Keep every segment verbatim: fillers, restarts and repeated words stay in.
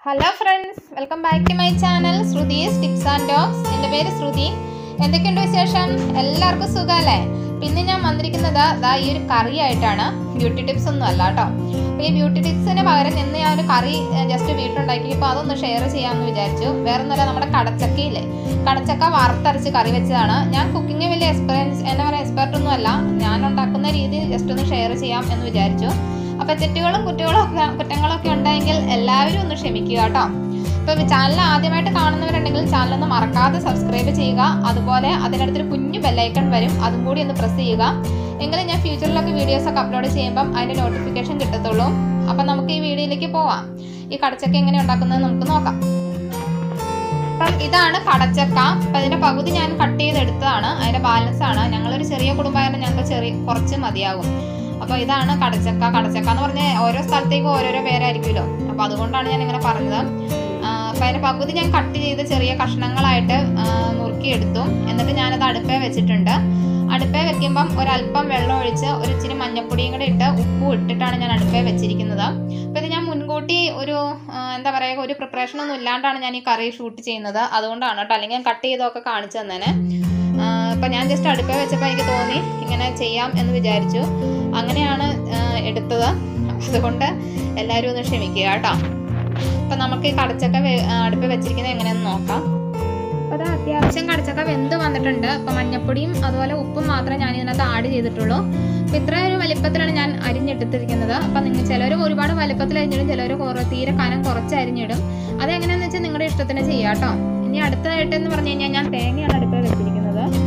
Hello friends, welcome back to my channel Shruti's tips and talks. എൻ്റെ പേര് ശ്രുതി. എന്തൊക്കെയുണ്ട് വിശേഷം? എല്ലാവർക്കും സുഖമല്ലേ? പിന്നെ ഞാൻ വന്നിരിക്കുന്നത് ദാ ഈ ഒരു കറി ആയിട്ടാണ്. ബ്യൂട്ടി ടിപ്സ് ഒന്നും അല്ല കേട്ടോ. അപ്പോൾ ഈ ബ്യൂട്ടി ടിപ്സിന് പകരം ഇന്ന് ഞാൻ ഒരു കറി ജസ്റ്റ് വീട്ടിലുണ്ടാക്കി, അപ്പോൾ അതൊന്ന് ഷെയർ ചെയ്യാമെന്ന് വിചാരിച്ചു. വേറെ ഒന്നുമല്ല, നമ്മുടെ കടച്ചക്കയില്ലേ, കടച്ചക്ക വറുത്തരച്ച് കറി വെച്ചതാണ്. ഞാൻ കുക്കിംഗ് വലിയ എക്സ്പീരിയൻസ് എന്താ പറയുക എക്സ്പെർട്ടൊന്നും അല്ല. ഞാൻ ഉണ്ടാക്കുന്ന രീതി ജസ്റ്റ് ഒന്ന് ഷെയർ ചെയ്യാം എന്ന് വിചാരിച്ചു. അപ്പോൾ തെറ്റുകളും കുറ്റങ്ങളും ഒക്കെ കുറ്റങ്ങളൊക്കെ ഉണ്ടെങ്കിൽ എല്ലാവരും ഒന്ന് ക്ഷമിക്കുക കേട്ടോ. ഇപ്പോൾ ചാനൽ ആദ്യമായിട്ട് കാണുന്നവരുണ്ടെങ്കിൽ ചാനലൊന്ന് മറക്കാതെ സബ്സ്ക്രൈബ് ചെയ്യുക. അതുപോലെ അതിനടുത്തൊരു കുഞ്ഞു ബെല്ലൈക്കൺ വരും, അതും കൂടി ഒന്ന് പ്രസ് ചെയ്യുക. എങ്കിലും ഞാൻ ഫ്യൂച്ചറിലൊക്കെ വീഡിയോസൊക്കെ അപ്ലോഡ് ചെയ്യുമ്പം അതിൻ്റെ നോട്ടിഫിക്കേഷൻ കിട്ടത്തുള്ളൂ. അപ്പം നമുക്ക് ഈ വീഡിയോയിലേക്ക് പോവാം. ഈ കടച്ചക്ക എങ്ങനെ ഉണ്ടാക്കുന്നത് നമുക്ക് നോക്കാം. അപ്പം ഇതാണ് കടച്ചക്ക. അപ്പം അതിൻ്റെ പകുതി ഞാൻ കട്ട് ചെയ്തെടുത്തതാണ്, അതിൻ്റെ ബാലൻസ് ആണ്. ഞങ്ങളൊരു ചെറിയ കുടുംബമായിരുന്നു, ഞങ്ങൾക്ക് ചെറിയ കുറച്ച് മതിയാകും. അപ്പോൾ ഇതാണ് കടച്ചക്ക. കടച്ചക്ക എന്ന് പറഞ്ഞാൽ ഓരോ സ്ഥലത്തേക്കും ഓരോരോ പേരായിരിക്കുമല്ലോ, അപ്പോൾ അതുകൊണ്ടാണ് ഞാൻ ഇങ്ങനെ പറഞ്ഞത്. അപ്പോൾ അതിൻ്റെ പകുതി ഞാൻ കട്ട് ചെയ്ത് ചെറിയ കഷ്ണങ്ങളായിട്ട് നുറുക്കിയെടുത്തു. എന്നിട്ട് ഞാനത് അടുപ്പേ വെച്ചിട്ടുണ്ട്. അടുപ്പേ വെക്കുമ്പം ഒരല്പം വെള്ളം ഒഴിച്ച് ഒരു ഇച്ചിരി മഞ്ഞപ്പൊടിയും കൂടെ ഇട്ട് ഉപ്പും ഇട്ടിട്ടാണ് ഞാൻ അടുപ്പേ വെച്ചിരിക്കുന്നത്. അപ്പോൾ ഇത് ഞാൻ മുൻകൂട്ടി ഒരു എന്താ പറയുക ഒരു പ്രിപ്പറേഷനൊന്നും ഇല്ലാണ്ടാണ് ഞാൻ ഈ കറി ഷൂട്ട് ചെയ്യുന്നത്, അതുകൊണ്ടാണ് കേട്ടോ. അല്ലെങ്കിൽ ഞാൻ കട്ട് ചെയ്തൊക്കെ കാണിച്ചു തന്നേനെ. അപ്പം ഞാൻ ജസ്റ്റ് അടുപ്പേ വെച്ചപ്പോൾ എനിക്ക് തോന്നി ഇങ്ങനെ ചെയ്യാം എന്ന് വിചാരിച്ചു. അങ്ങനെയാണ് എടുത്തത്. അതുകൊണ്ട് എല്ലാവരും ഒന്ന് ക്ഷമിക്കുക കേട്ടോ. അപ്പം നമുക്ക് ഈ കടച്ചക്ക അടുപ്പ് വെച്ചിരിക്കുന്നത് എങ്ങനെയാണെന്ന് നോക്കാം. അപ്പോൾ അത് അത്യാവശ്യം കടച്ചക്ക വെന്ത് വന്നിട്ടുണ്ട്. അപ്പം മഞ്ഞപ്പൊടിയും അതുപോലെ ഉപ്പും മാത്രമേ ഞാൻ ഇതിനകത്ത് ആഡ് ചെയ്തിട്ടുള്ളൂ. അപ്പോൾ ഇത്ര ഒരു വലിപ്പത്തിലാണ് ഞാൻ അരിഞ്ഞെടുത്തിരിക്കുന്നത്. അപ്പം നിങ്ങൾ ചിലർ ഒരുപാട് വലിപ്പത്തിൽ അരിഞ്ഞിടും, ചിലർ കുറ തീരെ കനം കുറച്ച് അരിഞ്ഞിടും. അതെങ്ങനെയാണെന്ന് വെച്ചാൽ നിങ്ങളുടെ ഇഷ്ടത്തിന് ചെയ്യാം കേട്ടോ. ഇനി അടുത്തതായിട്ടെന്ന് പറഞ്ഞു കഴിഞ്ഞാൽ ഞാൻ തേങ്ങയാണ് അടുപ്പ് വെച്ചിരിക്കുന്നത്.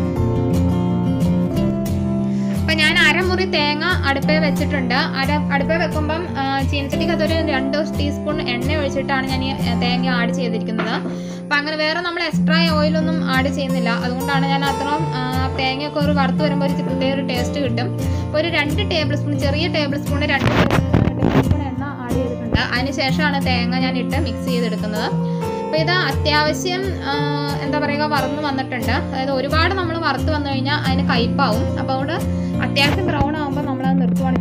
അപ്പം ഞാൻ അരമുറി തേങ്ങ അടുപ്പേ വെച്ചിട്ടുണ്ട്. അര അടുപ്പേ വെക്കുമ്പം ചീനച്ചട്ടിക്ക് അതൊരു രണ്ട് ടീസ്പൂൺ എണ്ണ ഒഴിച്ചിട്ടാണ് ഞാൻ ഈ തേങ്ങ ആഡ് ചെയ്തിരിക്കുന്നത്. അപ്പം അങ്ങനെ വേറെ നമ്മൾ എക്സ്ട്രാ ഓയിലൊന്നും ആഡ് ചെയ്യുന്നില്ല. അതുകൊണ്ടാണ് ഞാൻ അത്രയും തേങ്ങയൊക്കെ ഒരു വറുത്ത് വരുമ്പോൾ ഒരു പ്രത്യേക ഒരു ടേസ്റ്റ് കിട്ടും. അപ്പോൾ ഒരു രണ്ട് ടേബിൾ സ്പൂൺ ചെറിയ ടേബിൾ സ്പൂണ് രണ്ട് ടേബിൾ സ്പൂൺ എണ്ണ ആഡ് ചെയ്തിട്ടുണ്ട്. അതിന് ശേഷമാണ് തേങ്ങ ഞാൻ ഇട്ട് മിക്സ് ചെയ്തെടുക്കുന്നത്. അപ്പോൾ ഇത് അത്യാവശ്യം എന്താ പറയുക വറന്ന് വന്നിട്ടുണ്ട്. അതായത് ഒരുപാട് നമ്മൾ വറുത്ത് വന്നു കഴിഞ്ഞാൽ അതിന് കയ്പാവും. അപ്പോൾ അതുകൊണ്ട് അത്യാവശ്യം ബ്രൗൺ ആകുമ്പോൾ നമ്മളത് നിർത്തുവാണ്.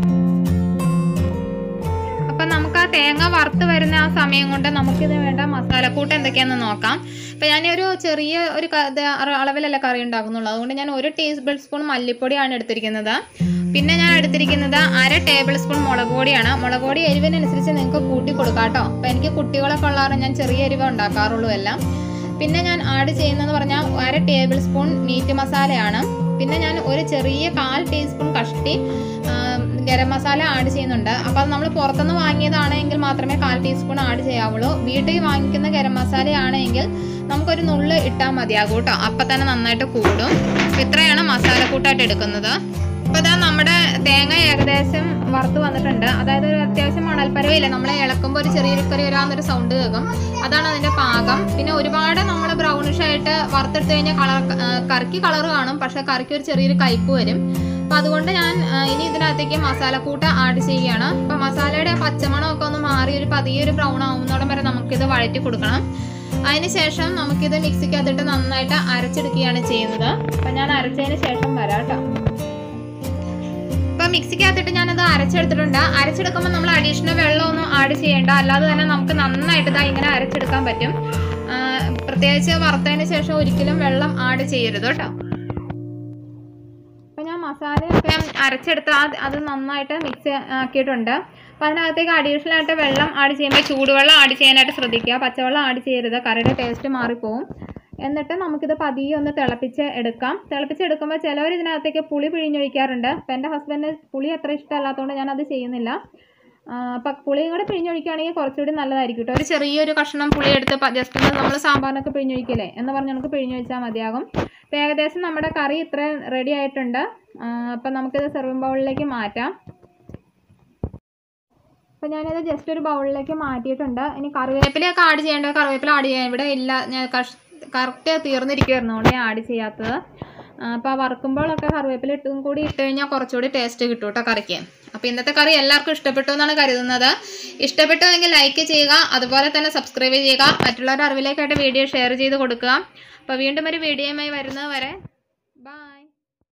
അപ്പം നമുക്ക് ആ തേങ്ങ വറുത്ത് വരുന്ന ആ സമയം കൊണ്ട് നമുക്കിത് വേണ്ട മസാലക്കൂട്ട് എന്തൊക്കെയാണെന്ന് നോക്കാം. അപ്പം ഞാനൊരു ചെറിയ ഒരു അളവിലല്ല കറി ഉണ്ടാക്കുന്നുള്ളൂ, അതുകൊണ്ട് ഞാൻ ഒരു ടേബിൾ സ്പൂൺ മല്ലിപ്പൊടിയാണ് എടുത്തിരിക്കുന്നത്. പിന്നെ ഞാൻ എടുത്തിരിക്കുന്നത് അര ടേബിൾ സ്പൂൺ മുളക് പൊടിയാണ്. മുളക് പൊടി എരിവിനനുസരിച്ച് നിങ്ങൾക്ക് കൂട്ടി കൊടുക്കാം കേട്ടോ. അപ്പം എനിക്ക് കുട്ടികളൊക്കെ ഉള്ളവരെ ഞാൻ ചെറിയ എരിവ് ഉണ്ടാക്കാറുള്ളൂ എല്ലാം. പിന്നെ ഞാൻ ആഡ് ചെയ്യുന്നതെന്ന് പറഞ്ഞാൽ അര ടേബിൾ സ്പൂൺ മീറ്റ് മസാലയാണ്. പിന്നെ ഞാൻ ഒരു ചെറിയ കാൽ ടീസ്പൂൺ കഷ്ടി ഗരം മസാല ആഡ് ചെയ്യുന്നുണ്ട്. അപ്പോൾ അത് നമ്മൾ പുറത്തുനിന്ന് വാങ്ങിയതാണെങ്കിൽ മാത്രമേ കാൽ ടീസ്പൂൺ ആഡ് ചെയ്യാവുള്ളൂ. വീട്ടിൽ വാങ്ങിക്കുന്ന ഗരം മസാലയാണെങ്കിൽ നമുക്കൊരു നുള്ള് ഇട്ടാൽ മതിയാകും കേട്ടോ. അപ്പം തന്നെ നന്നായിട്ട് കൂടും. ഇത്രയാണ് മസാലക്കൂട്ടായിട്ട് എടുക്കുന്നത്. അപ്പോൾ ഇതാ നമ്മുടെ തേങ്ങ ഏകദേശം വറുത്ത് വന്നിട്ടുണ്ട്. അതായത് ഒരു അത്യാവശ്യം മണൽപ്പരവില്ല, നമ്മളെ ഇളക്കുമ്പോൾ ഒരു ചെറിയൊരു കറി വരാമെന്നൊരു സൗണ്ട് കേൾക്കും. അതാണ് അതിൻ്റെ പാകം. പിന്നെ ഒരുപാട് നമ്മൾ ബ്രൗണിഷ് ആയിട്ട് വറുത്തെടുത്ത് കഴിഞ്ഞാൽ കളർ കറിക്ക് കളർ കാണും, പക്ഷേ കറിക്ക് ഒരു ചെറിയൊരു കയ്പ്പ് വരും. അപ്പോൾ അതുകൊണ്ട് ഞാൻ ഇനി ഇതിനകത്തേക്ക് മസാലക്കൂട്ട് ആഡ് ചെയ്യുകയാണ്. അപ്പോൾ മസാലയുടെ പച്ചമണമൊക്കെ ഒന്ന് മാറി ഒരു പതിയെ ഒരു ബ്രൗൺ ആവുന്നതോടെ വരെ നമുക്കിത് വഴറ്റി കൊടുക്കണം. അതിന് ശേഷം നമുക്കിത് മിക്സിക്കകത്തിട്ട് നന്നായിട്ട് അരച്ചെടുക്കുകയാണ് ചെയ്യുന്നത്. അപ്പം ഞാൻ അരച്ചതിന് ശേഷം വരാം കേട്ടോ. ഇപ്പം മിക്സിക്കകത്തിട്ട് ഞാനത് അരച്ചെടുത്തിട്ടുണ്ട്. അരച്ചെടുക്കുമ്പോൾ നമ്മൾ അഡീഷണൽ വെള്ളമൊന്നും ആഡ് ചെയ്യേണ്ട, അല്ലാതെ തന്നെ നമുക്ക് നന്നായിട്ട് ഇതാ ഇങ്ങനെ അരച്ചെടുക്കാൻ പറ്റും. പ്രത്യേകിച്ച് വറുത്തതിന് ശേഷം ഒരിക്കലും വെള്ളം ആഡ് ചെയ്യരുത് കേട്ടോ. അപ്പം ഞാൻ മസാലയൊക്കെ അരച്ചെടുത്ത് അത് നന്നായിട്ട് മിക്സ് ആക്കിയിട്ടുണ്ട്. അപ്പോൾ അതിനകത്തേക്ക് അഡീഷണൽ ആയിട്ട് വെള്ളം ആഡ് ചെയ്യുമ്പോൾ ചൂടുവെള്ളം ആഡ് ചെയ്യാനായിട്ട് ശ്രദ്ധിക്കുക. പച്ചവെള്ളം ആഡ് ചെയ്യരുത്, കറിയുടെ ടേസ്റ്റ് മാറിപ്പോവും. എന്നിട്ട് നമുക്കിത് പതിയെ ഒന്ന് തിളപ്പിച്ച് എടുക്കാം. തിളപ്പിച്ചെടുക്കുമ്പോൾ ചിലവർ ഇതിനകത്തേക്ക് പുളി പിഴിഞ്ഞൊഴിക്കാറുണ്ട്. അപ്പം എൻ്റെ ഹസ്ബൻഡിന് പുളി അത്ര ഇഷ്ടമല്ലാത്തതുകൊണ്ട് ഞാനത് ചെയ്യുന്നില്ല. അപ്പം പുളിയും കൂടെ പിഴിഞ്ഞൊഴിക്കുകയാണെങ്കിൽ കുറച്ചുകൂടി നല്ലതായിരിക്കും കേട്ടോ. ഒരു ചെറിയൊരു കഷ്ണം പുളി എടുത്ത് ജസ്റ്റ് നമ്മൾ സാമ്പാറിനൊക്കെ പിഴിഞ്ഞൊഴിക്കില്ലേ എന്ന് പറഞ്ഞ് നമുക്ക് പിഴിഞ്ഞൊഴിച്ചാൽ മതിയാകും. അപ്പോൾ ഏകദേശം നമ്മുടെ കറി ഇത്രയും റെഡി ആയിട്ടുണ്ട്. അപ്പം നമുക്കിത് സെർവിങ് ബൗളിലേക്ക് മാറ്റാം. അപ്പോൾ ഞാനിത് ജസ്റ്റ് ഒരു ബൗളിലേക്ക് മാറ്റിയിട്ടുണ്ട്. ഇനി കറിവേപ്പിലയൊക്കെ ആഡ് ചെയ്യേണ്ടത് കറിവേപ്പില ആഡ് ചെയ്യാൻ ഇവിടെ ഇല്ല, ഞാൻ കഷ് കറക്റ്റ് തീർന്നിരിക്കുമായിരുന്നു, അതുകൊണ്ട് ഞാൻ ആഡ് ചെയ്യാത്തത്. അപ്പോൾ ആ വറുക്കുമ്പോഴൊക്കെ കറിവേപ്പില ഇട്ടും കൂടി ഇട്ട് കഴിഞ്ഞാൽ കുറച്ചുകൂടി ടേസ്റ്റ് കിട്ടും കേട്ടോ കറിക്ക്. അപ്പോൾ ഇന്നത്തെ കറി എല്ലാവർക്കും ഇഷ്ടപ്പെട്ടു എന്നാണ് കരുതുന്നത്. ഇഷ്ടപ്പെട്ടുവെങ്കിൽ ലൈക്ക് ചെയ്യുക, അതുപോലെ തന്നെ സബ്സ്ക്രൈബ് ചെയ്യുക, മറ്റുള്ളവരുടെ അറിവിലേക്കായിട്ട് വീഡിയോ ഷെയർ ചെയ്ത് കൊടുക്കുക. അപ്പോൾ വീണ്ടും ഒരു വീഡിയോയുമായി വരുന്നത് വരെ